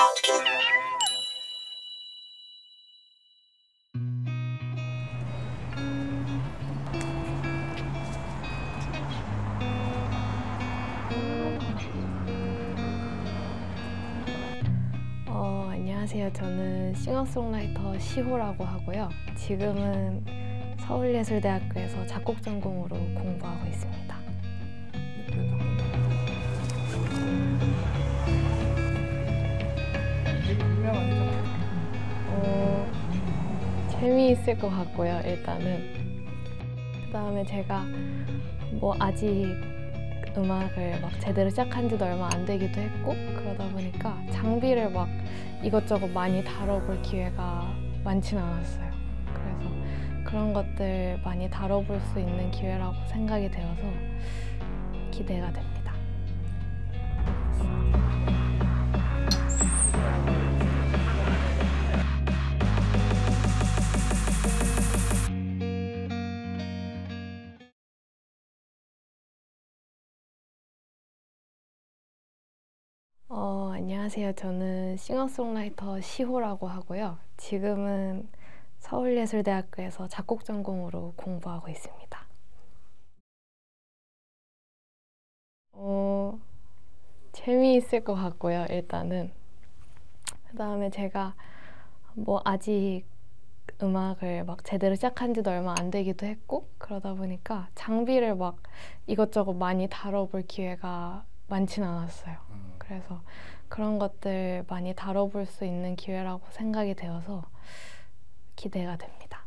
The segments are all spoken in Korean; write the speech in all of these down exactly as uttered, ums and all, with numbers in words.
어, 안녕하세요. 저는 싱어송라이터 시호라고 하고요. 지금은 서울예술대학교에서 작곡 전공으로 공부하고 있습니다. 어, 재미있을 것 같고요, 일단은. 그 다음에 제가 뭐 아직 음악을 막 제대로 시작한 지도 얼마 안 되기도 했고, 그러다 보니까 장비를 막 이것저것 많이 다뤄볼 기회가 많지는 않았어요. 그래서 그런 것들 많이 다뤄볼 수 있는 기회라고 생각이 되어서 기대가 됩니다. 어, 안녕하세요. 저는 싱어송라이터 시호라고 하고요. 지금은 서울예술대학교에서 작곡 전공으로 공부하고 있습니다. 어, 재미있을 것 같고요, 일단은. 그 다음에 제가 뭐 아직 음악을 막 제대로 시작한 지도 얼마 안 되기도 했고, 그러다 보니까 장비를 막 이것저것 많이 다뤄볼 기회가 많지는 않았어요. 그래서 그런 것들 많이 다뤄볼 수 있는 기회라고 생각이 되어서 기대가 됩니다.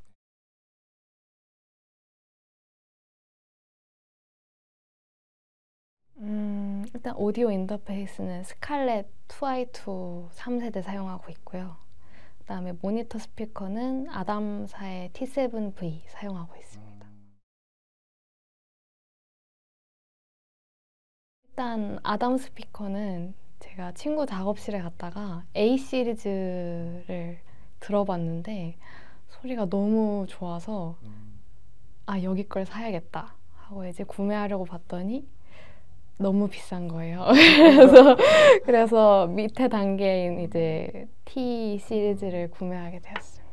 음, 일단 오디오 인터페이스는 스칼렛 투 아이 투 삼 세대 사용하고 있고요. 그 다음에 모니터 스피커는 아담사의 티 세븐 브이 사용하고 있습니다. 일단 아담 스피커는 제가 친구 작업실에 갔다가 에이 시리즈를 들어봤는데 소리가 너무 좋아서 아, 여기 걸 사야겠다 하고 이제 구매하려고 봤더니 너무 비싼 거예요. 그래서, 그래서 밑에 단계인 이제 T 시리즈를 구매하게 되었습니다.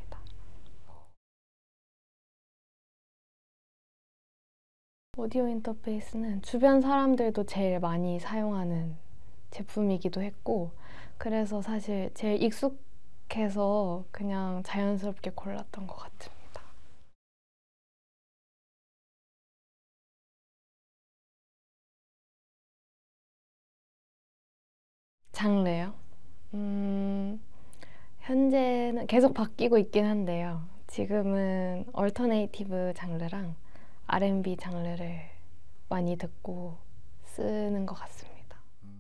오디오 인터페이스는 주변 사람들도 제일 많이 사용하는 제품이기도 했고, 그래서 사실 제일 익숙해서 그냥 자연스럽게 골랐던 것 같습니다. 장르요? 음, 현재는 계속 바뀌고 있긴 한데요. 지금은 얼터네이티브 장르랑 알 앤 비 장르를 많이 듣고 쓰는 것 같습니다.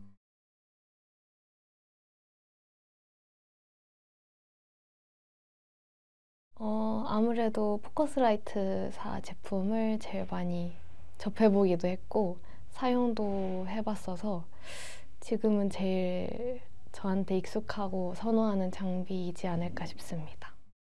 어, 아무래도 포커스라이트사 제품을 제일 많이 접해보기도 했고 사용도 해봤어서 지금은 제일 저한테 익숙하고 선호하는 장비이지 않을까 싶습니다.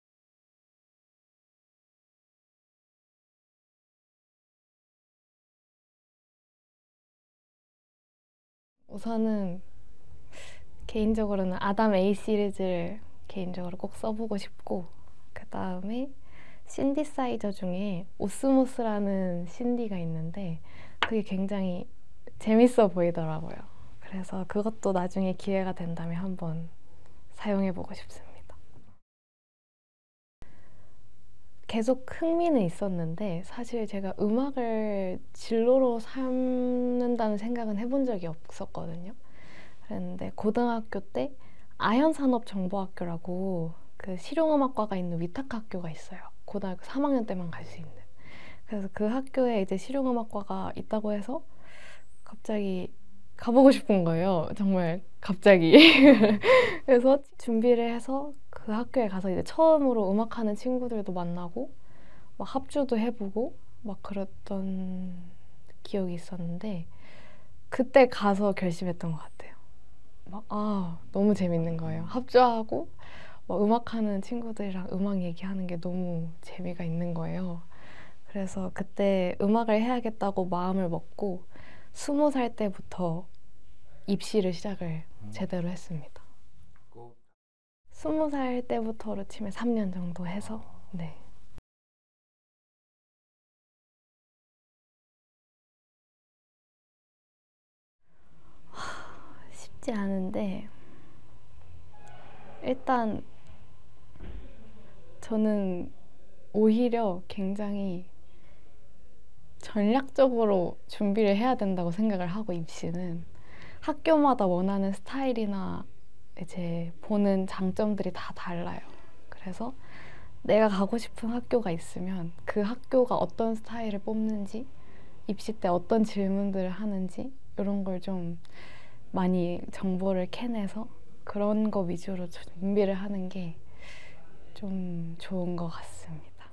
우선은 개인적으로는 아담 에이 시리즈를 개인적으로 꼭 써보고 싶고, 그 다음에 신디사이저 중에 오스모스라는 신디가 있는데 그게 굉장히 재밌어 보이더라고요. 그래서 그것도 나중에 기회가 된다면 한번 사용해보고 싶습니다. 계속 흥미는 있었는데 사실 제가 음악을 진로로 삼는다는 생각은 해본 적이 없었거든요. 그랬는데 고등학교 때 아현산업정보학교라고 그 실용음악과가 있는 위탁학교가 있어요. 고등학교 삼 학년 때만 갈 수 있는. 그래서 그 학교에 이제 실용음악과가 있다고 해서 갑자기 가보고 싶은 거예요. 정말 갑자기. 그래서 준비를 해서 그 학교에 가서 이제 처음으로 음악하는 친구들도 만나고 막 합주도 해보고 막 그랬던 기억이 있었는데 그때 가서 결심했던 것 같아요. 막, 아, 너무 재밌는 거예요. 합주하고 막 음악하는 친구들이랑 음악 얘기하는 게 너무 재미가 있는 거예요. 그래서 그때 음악을 해야겠다고 마음을 먹고 스무 살 때부터 입시를 시작을 제대로 했습니다. 스무 살 때부터로 치면 삼 년 정도 해서 네. 쉽지 않은데 일단 저는 오히려 굉장히 전략적으로 준비를 해야 된다고 생각을 하고 입시는 학교마다 원하는 스타일이나 이제 보는 장점들이 다 달라요. 그래서 내가 가고 싶은 학교가 있으면 그 학교가 어떤 스타일을 뽑는지 입시 때 어떤 질문들을 하는지 이런 걸 좀 많이 정보를 캐내서 그런 거 위주로 준비를 하는 게 좀 좋은 것 같습니다.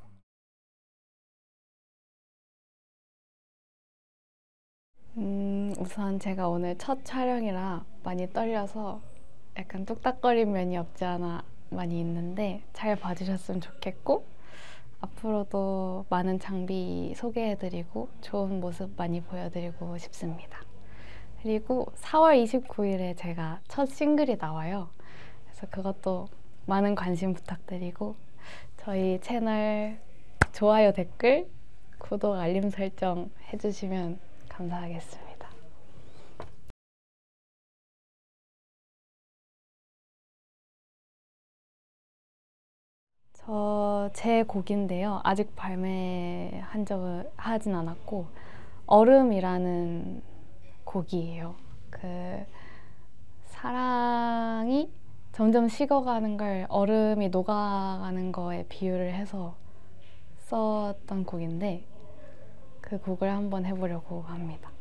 음, 우선 제가 오늘 첫 촬영이라 많이 떨려서 약간 뚝딱거린 면이 없지 않아 많이 있는데 잘 봐주셨으면 좋겠고 앞으로도 많은 장비 소개해드리고 좋은 모습 많이 보여드리고 싶습니다. 그리고 사월 이십구일에 제가 첫 싱글이 나와요. 그래서 그것도 많은 관심 부탁드리고 저희 채널 좋아요, 댓글, 구독, 알림 설정 해주시면 감사하겠습니다. 저 제 곡인데요. 아직 발매한 적은 하진 않았고 얼음이라는 곡이에요. 그 사랑이 점점 식어가는 걸 얼음이 녹아가는 거에 비유를 해서 썼던 곡인데 그 곡을 한번 해보려고 합니다.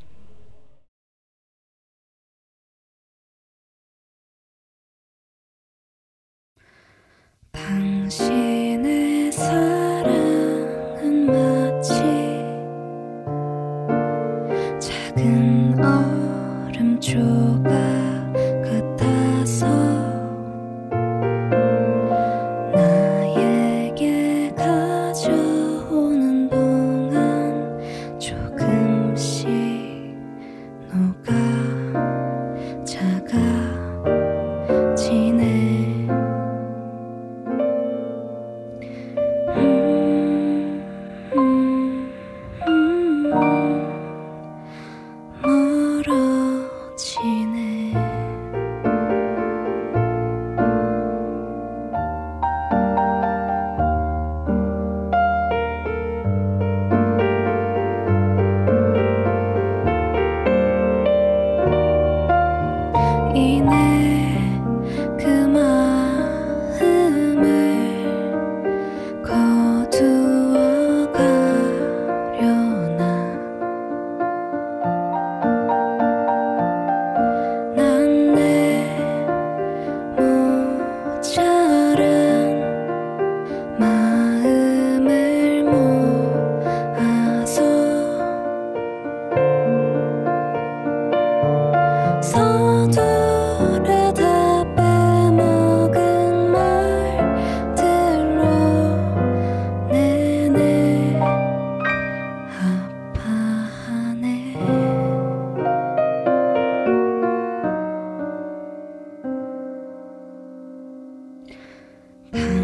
당신의 사랑은 마치 작은 얼음 조각 같아서 나에게 가져오는 동안 조금씩 녹아 작아지네. 음.